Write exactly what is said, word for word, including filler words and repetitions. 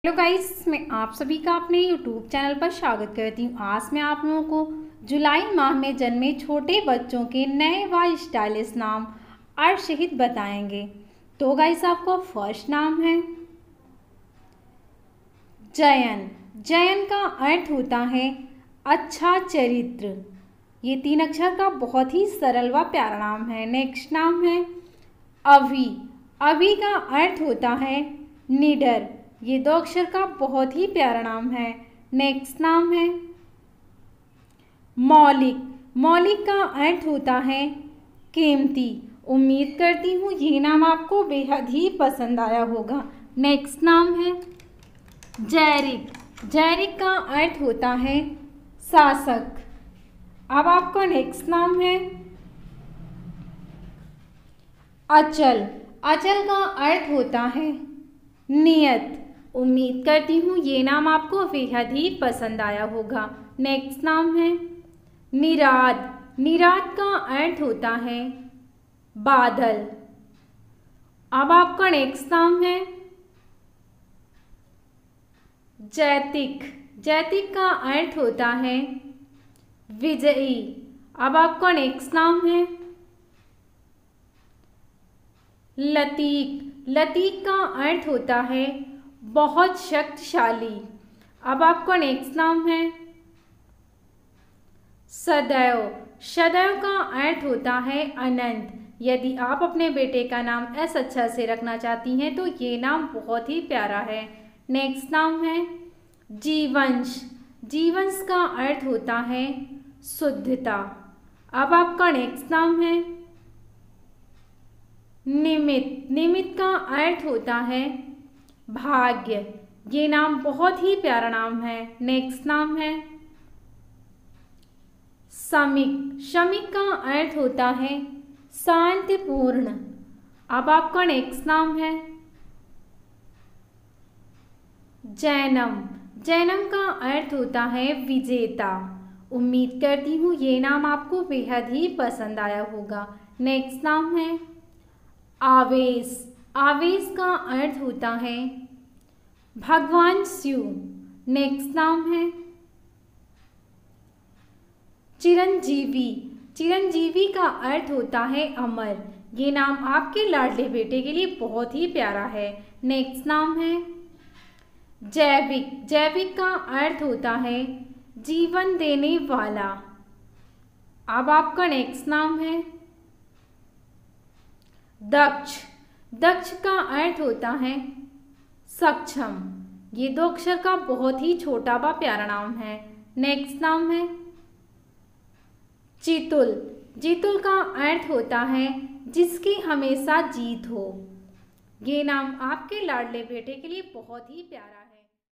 Hello guys, मैं आप सभी का अपने यूट्यूब चैनल पर स्वागत करती हूँ। आज मैं आप लोगों को जुलाई माह में जन्मे छोटे बच्चों के नए व स्टाइलिश नाम और सहित बताएंगे। तो गाइस, आपका फर्स्ट नाम है जयन। जयन का अर्थ होता है अच्छा चरित्र। ये तीन अक्षर का बहुत ही सरल व प्यारा नाम है। नेक्स्ट नाम है अभी। अभी का अर्थ होता है निडर। ये दो अक्षर का बहुत ही प्यारा नाम है। नेक्स्ट नाम है मौलिक। मौलिक का अर्थ होता है कीमती। उम्मीद करती हूँ ये नाम आपको बेहद ही पसंद आया होगा। नेक्स्ट नाम है जैरिक। जैरिक का अर्थ होता है शासक। अब आपका नेक्स्ट नाम है अचल। अचल का अर्थ होता है नियत। उम्मीद करती हूँ ये नाम आपको बेहद ही पसंद आया होगा। नेक्स्ट नाम है निराद। निराद का अर्थ होता है बादल। अब आपका नेक्स्ट नाम है जैतिक। जैतिक का अर्थ होता है विजयी। अब आपका नेक्स्ट नाम है लतीक। लतीक का अर्थ होता है बहुत शक्तिशाली। अब आपका नेक्स्ट नाम है सदैव। सदैव का अर्थ होता है अनंत। यदि आप अपने बेटे का नाम एस अच्छा से रखना चाहती हैं तो ये नाम बहुत ही प्यारा है। नेक्स्ट नाम है जीवंश। जीवंश का अर्थ होता है शुद्धता। अब आपका नेक्स्ट नाम है निमित। निमित का अर्थ होता है भाग्य। ये नाम बहुत ही प्यारा नाम है। नेक्स्ट नाम है शमिक। शमिक का अर्थ होता है शांतिपूर्ण। अब आपका नेक्स्ट नाम है जैनम। जैनम का अर्थ होता है विजेता। उम्मीद करती हूँ ये नाम आपको बेहद ही पसंद आया होगा। नेक्स्ट नाम है आवेश। आवेश का अर्थ होता है भगवान शिव। नेक्स्ट नाम है चिरंजीवी। चिरंजीवी का अर्थ होता है अमर। ये नाम आपके लाडले बेटे के लिए बहुत ही प्यारा है। नेक्स्ट नाम है जैविक। जैविक का अर्थ होता है जीवन देने वाला। अब आपका नेक्स्ट नाम है दक्ष। दक्ष का अर्थ होता है सक्षम। ये दो अक्षर का बहुत ही छोटा व प्यारा नाम है। नेक्स्ट नाम है जितुल। जितुल का अर्थ होता है जिसकी हमेशा जीत हो। ये नाम आपके लाडले बेटे के लिए बहुत ही प्यारा है।